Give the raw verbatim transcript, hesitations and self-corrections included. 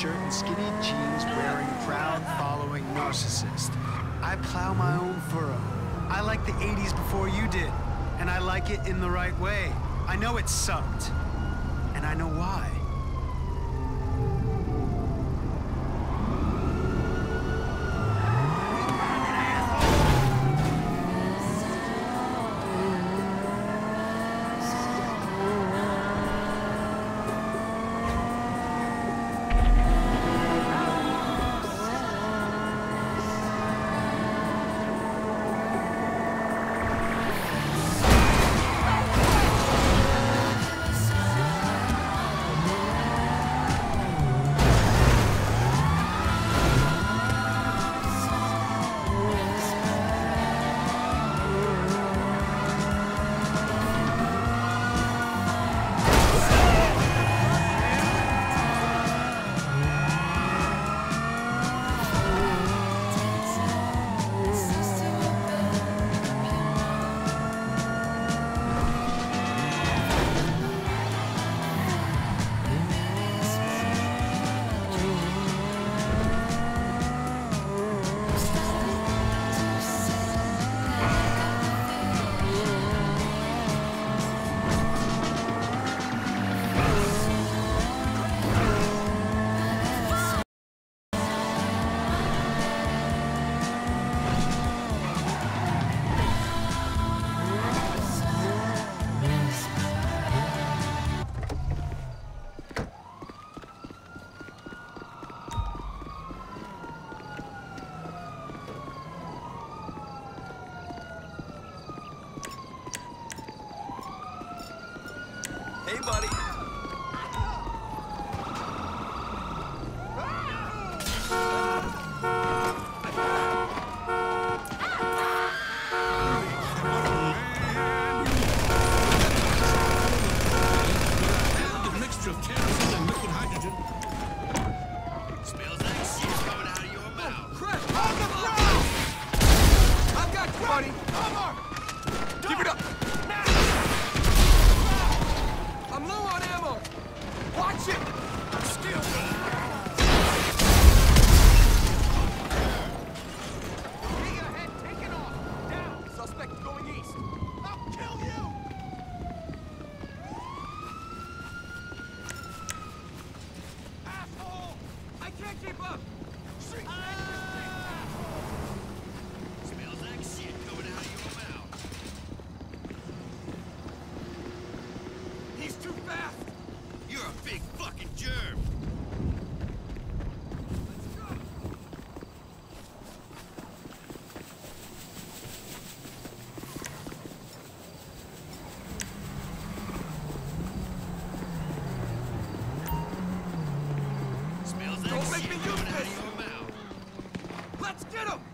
shirt and skinny jeans wearing crowd-following narcissist. I plow my own furrow. I like the eighties before you did, and I like it in the right way. I know it sucked, and I know why. Hey, buddy. A mixture of kerosene and liquid hydrogen. Smells like shit coming out of your mouth. Crap! On the ground! I've got you, buddy. Cover! Keep it up. I'm low on ammo. Watch it. Still. Hey, ahead, taking off. Down. Suspect going east. I'll kill you. Asshole! I can't keep up. Ah! Smells like shit coming out of your mouth. He's too fast. You're a big fucking germ. Let's go. Smells like Don't make shit me use coming out this. of your mouth. Let's get him.